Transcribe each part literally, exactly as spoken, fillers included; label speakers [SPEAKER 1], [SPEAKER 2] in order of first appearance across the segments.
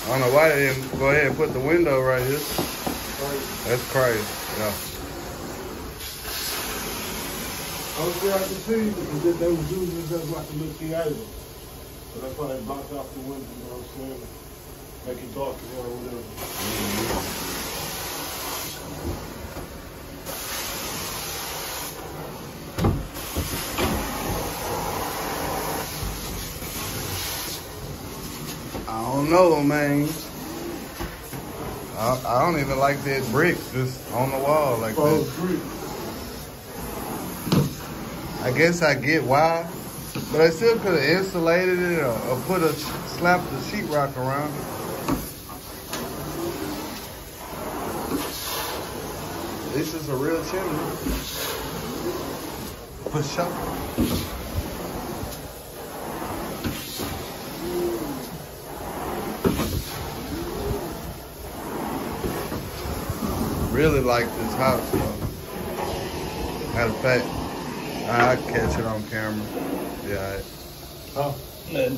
[SPEAKER 1] I don't know why they didn't go ahead and put the window right here. That's crazy. Yeah.
[SPEAKER 2] Only thing I can see is that they was using it just like a little theater. So that's why they blocked off the window, you know what I'm saying? Make it dark as hell or whatever. Mm-hmm.
[SPEAKER 1] I don't know, man. I, I don't even like that brick just on the wall like
[SPEAKER 2] oh,
[SPEAKER 1] that.
[SPEAKER 2] Brick.
[SPEAKER 1] I guess I get why, but I still could have insulated it or, or put a slapped the sheetrock around it. This is a real chimney. For sure. Really like this house, though. Matter of fact, I'll catch it on camera. Yeah.
[SPEAKER 2] Huh? Nothing.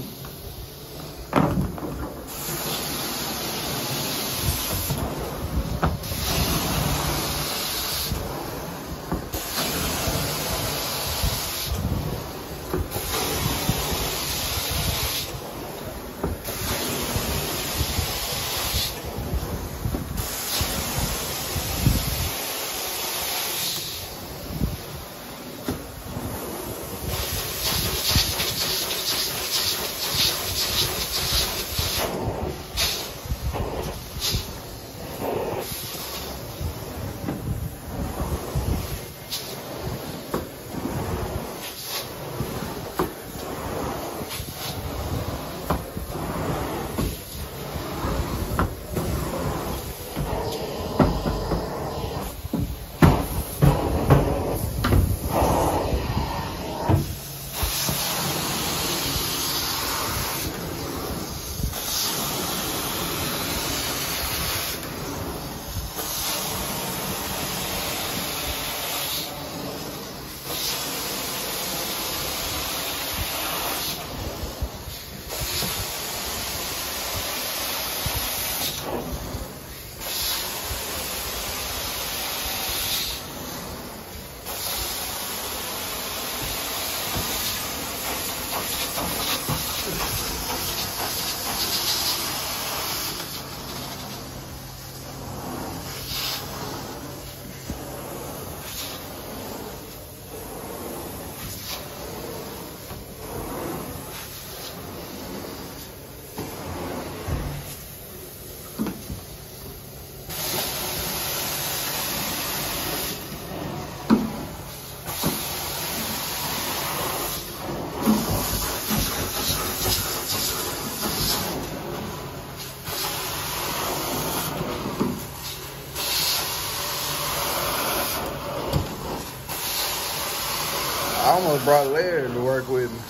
[SPEAKER 1] I almost brought Larry to work with me.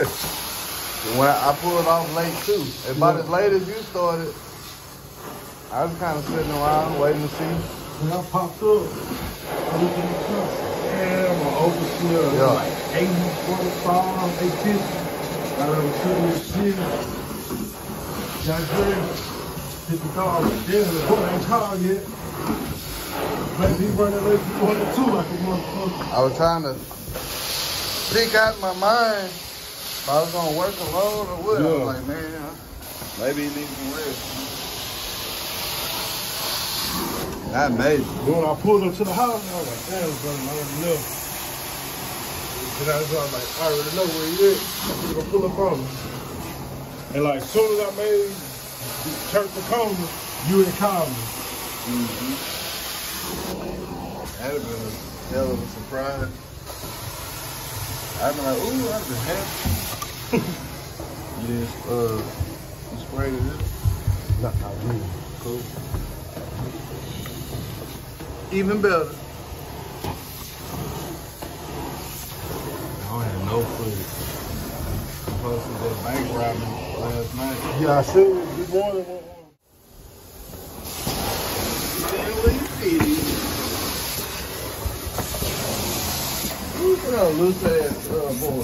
[SPEAKER 1] When I, I pulled off late too. About as late as you started, I was kind of sitting around waiting to see.
[SPEAKER 2] When I popped up, I looked at the truck. Damn, I'm overseer.
[SPEAKER 1] Yeah.
[SPEAKER 2] Like eighty, forty-five, eight fifty. Got over two this shit. Got dressed. Hit the car. Damn, the boy ain't called yet. Maybe he running late for twenty-two like a motherfucker.
[SPEAKER 1] I was trying to peek out my mind if I was gonna work alone or what.
[SPEAKER 2] Yeah.
[SPEAKER 1] I was like, man, maybe he needs some rest. That made it.
[SPEAKER 2] When I pulled up to the house, I was like, damn, brother, I already know. And I was like, I already know where he is. I'm gonna pull up on him. And like, as soon as I made church the corner, you had called me.
[SPEAKER 1] Mm-hmm. That'd have been a hell of a surprise. I'd be like, ooh, I'd be happy. Yes, uh, you sprayed it in?
[SPEAKER 2] Not how you.
[SPEAKER 1] Cool. Even better.
[SPEAKER 2] I had no clue.
[SPEAKER 1] I posted that bank robbing last night.
[SPEAKER 2] Yeah, I seen it this morning.
[SPEAKER 1] Look at that loose ass uh, boy.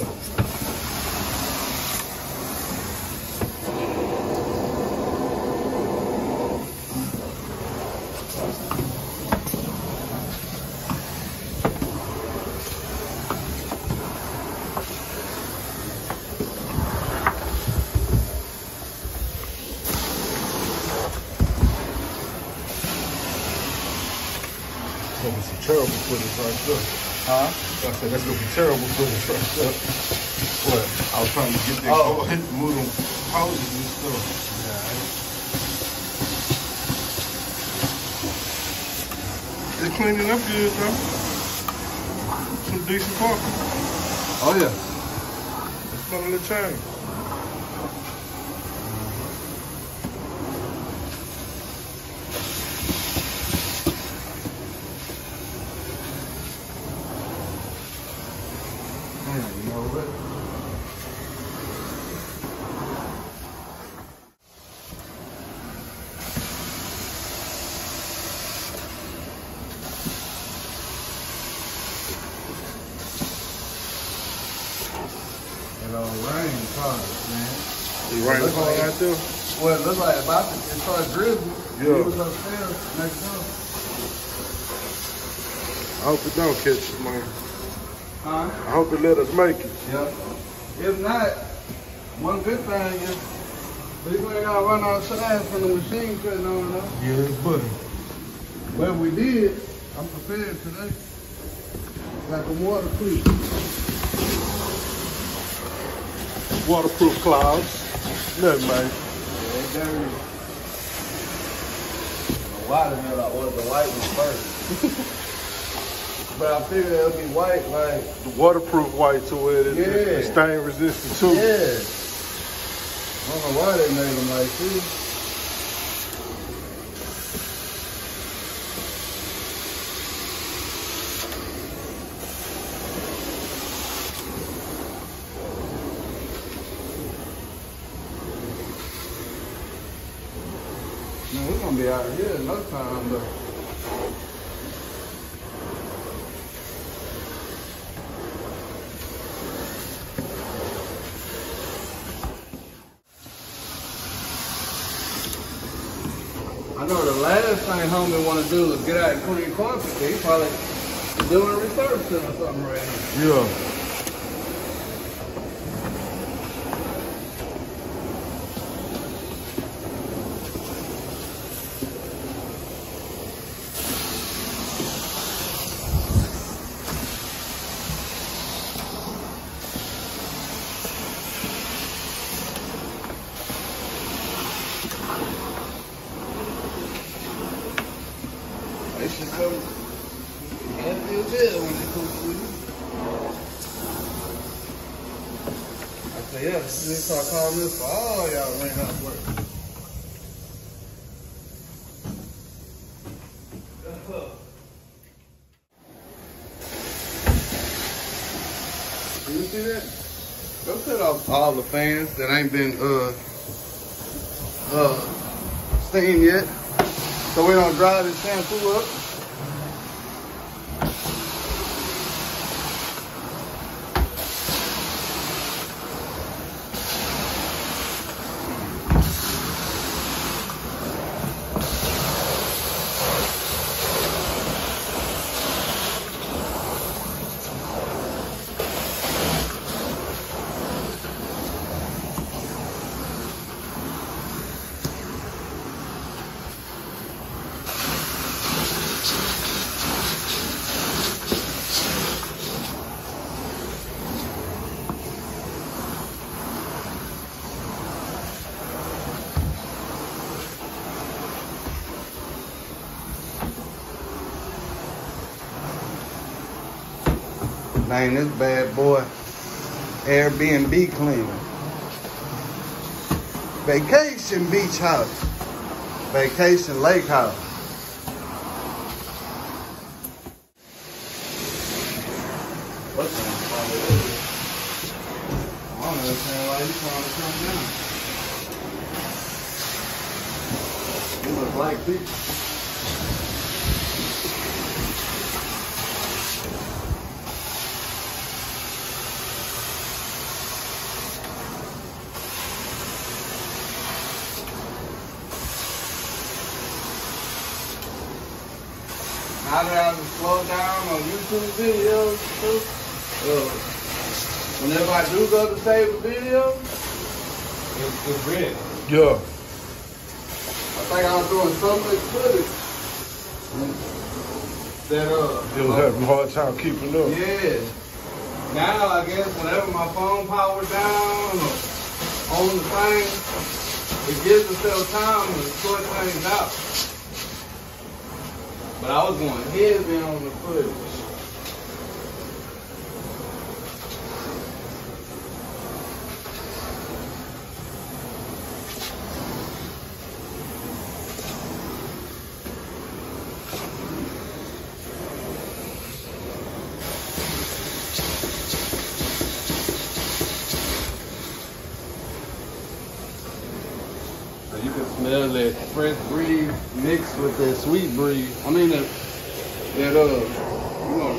[SPEAKER 2] gonna be some terrible footage right there.
[SPEAKER 1] Huh?
[SPEAKER 2] I said that's gonna be terrible footage right there. What? I was trying to get that
[SPEAKER 1] Oh.
[SPEAKER 2] oh. hit move them houses and stuff. Yeah. It's cleaning up good though. Some decent parking.
[SPEAKER 1] Oh yeah.
[SPEAKER 2] It's not a little change.
[SPEAKER 1] You know what? It all rain products, man.
[SPEAKER 2] You right
[SPEAKER 1] Look like-
[SPEAKER 2] right there?
[SPEAKER 1] Well, it looked like about to it started drizzling.
[SPEAKER 2] Yeah.
[SPEAKER 1] It was upstairs next door.
[SPEAKER 2] I hope it don't catch us, man.
[SPEAKER 1] Huh?
[SPEAKER 2] I hope it let us make it.
[SPEAKER 1] Yeah. If not, one good thing is we ain't gotta run outside from the machine cutting on us.
[SPEAKER 2] Yeah, it's buddy.
[SPEAKER 1] Well, we did. I'm prepared today. Got the waterproof.
[SPEAKER 2] Waterproof clouds. Nothing, man.
[SPEAKER 1] Yeah, they dirty. Why the hell I ordered the white one first? But I figured it'll be white, like.
[SPEAKER 2] The waterproof white to where it is
[SPEAKER 1] Yeah.
[SPEAKER 2] stain resistant too.
[SPEAKER 1] Yeah. I don't know why they made them like this. Man, we're gonna be out here another time though. I know the last thing homie want to do is get out and clean carpet. He probably doing refurbishing or something right now.
[SPEAKER 2] Yeah.
[SPEAKER 1] They should come and feel good when they come through. I say, yeah, they start calling this for all y'all ran out of work. You see that? Go cut off all the fans that ain't been uh uh steamed yet. So we don't dry this shampoo up. Name this bad boy Airbnb cleaner. Vacation beach house. Vacation lake house. What the fuck is this? I don't understand why you trying to come down. You look like people. Now that I just slow down on YouTube videos, too, uh, whenever I do go to save a video, it's, it's red.
[SPEAKER 2] Yeah.
[SPEAKER 1] I think I was doing so much footage. that uh.
[SPEAKER 2] It was having a hard time keeping up.
[SPEAKER 1] Yeah. Now I guess whenever my phone power down or on the thing, it gives itself time to sort things out. But I was going heavy on the footage. You can smell that fresh breeze mixed with that sweet breeze. I mean that, that uh, you know,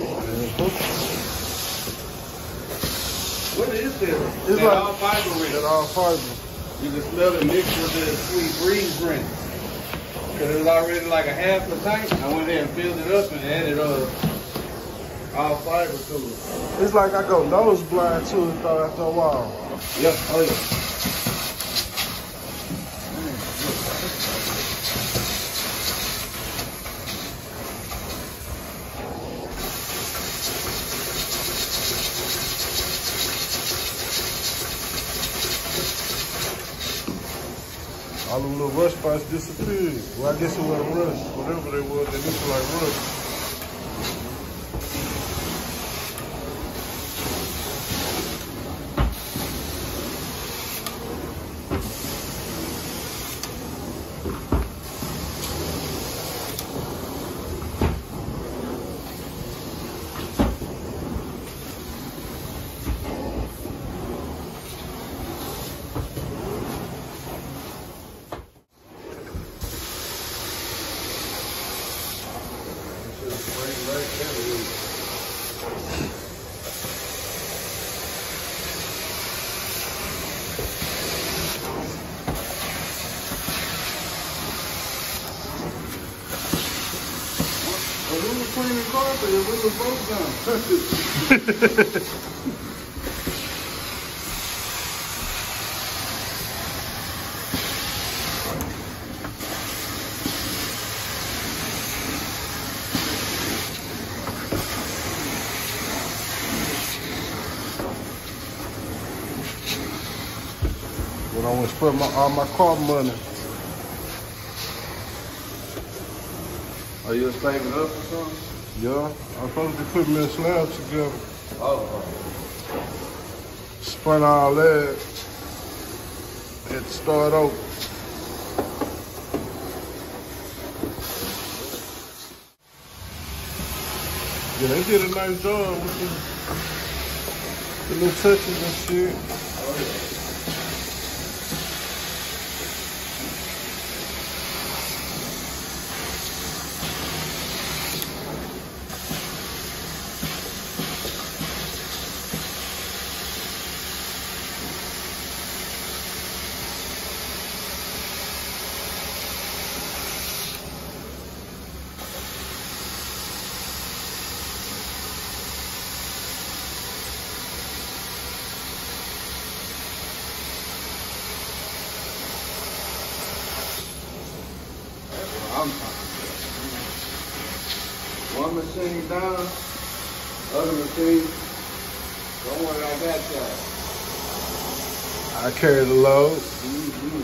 [SPEAKER 1] what is this?
[SPEAKER 2] It's
[SPEAKER 1] that
[SPEAKER 2] like
[SPEAKER 1] all fiber rinse.
[SPEAKER 2] That all fiber.
[SPEAKER 1] You can smell it mixed with that sweet breeze rinse. Cause it was already like a half a tank. I went there and filled it up and added uh, all fiber to it.
[SPEAKER 2] It's like I go nose blind to it though after a while.
[SPEAKER 1] Yep, oh yeah.
[SPEAKER 2] All them little rust spots disappeared. Well, I guess it wasn't rust. Whatever they was, they looked like rust.
[SPEAKER 1] Well, we were cleaning carpet and we were both done.
[SPEAKER 2] But I want to spend my, all my car money.
[SPEAKER 1] Are you saving up or something?
[SPEAKER 2] Yeah, I'm supposed to be putting me a slab together.
[SPEAKER 1] Oh.
[SPEAKER 2] Spun all that. Had to start over. Yeah, they did a nice job with the, the little touches and shit.
[SPEAKER 1] Oh, yeah. I'm one machine down, other machine, don't worry, I got y'all.
[SPEAKER 2] I carry the load.
[SPEAKER 1] Mm-hmm.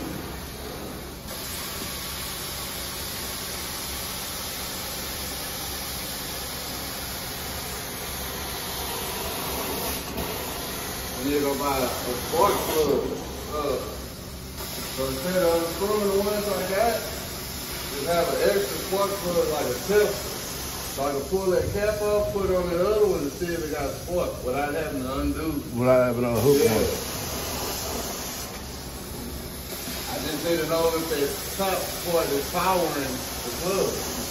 [SPEAKER 1] I need to go buy a, a spark plug. Uh, so instead of unscrewing the ones I got, just have an extra spark plug like a tip. So I can pull that cap off, put it on the other one, and see if it got a spark without having to undo.
[SPEAKER 2] Without having a hook
[SPEAKER 1] Yeah.
[SPEAKER 2] on it.
[SPEAKER 1] I just need to know if the top part is powering the plug.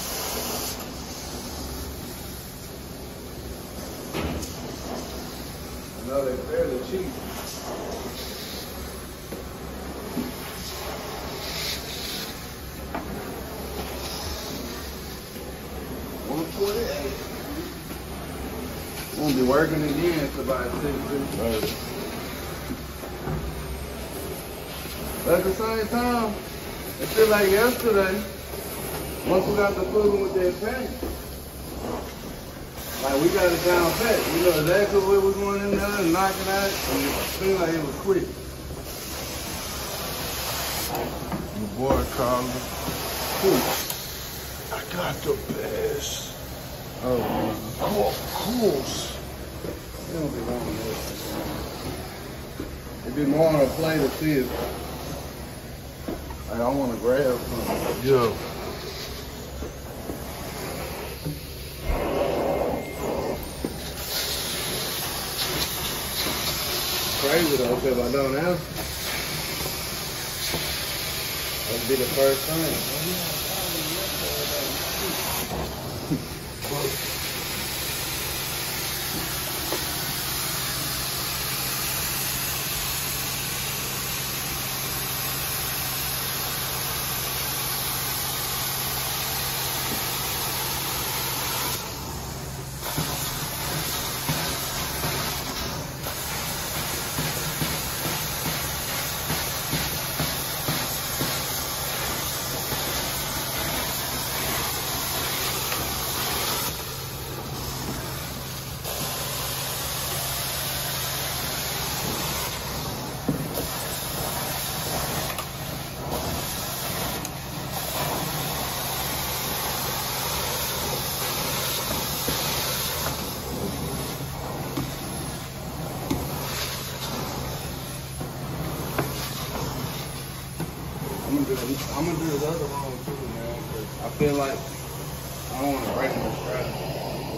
[SPEAKER 1] I know they're fairly cheap. one twenty-eight. Won't be working again for about six weeks. But at the same time, it feel like yesterday, once we got the fooling with that paint, Like, we got it down pat. We know exactly where we're going in there and knocking out. And it seemed like it was quick.
[SPEAKER 2] Your boy called me. I got the best.
[SPEAKER 1] Oh, man.
[SPEAKER 2] Of course.
[SPEAKER 1] It don't be wrong with that. It'd be more on a play to see if like, I want to grab something.
[SPEAKER 2] Yeah.
[SPEAKER 1] Crazy though, because I don't have. That'd be the first time. I'm gonna do this, I'm gonna do this other one too, man. Cause I feel like I don't want to break my strap.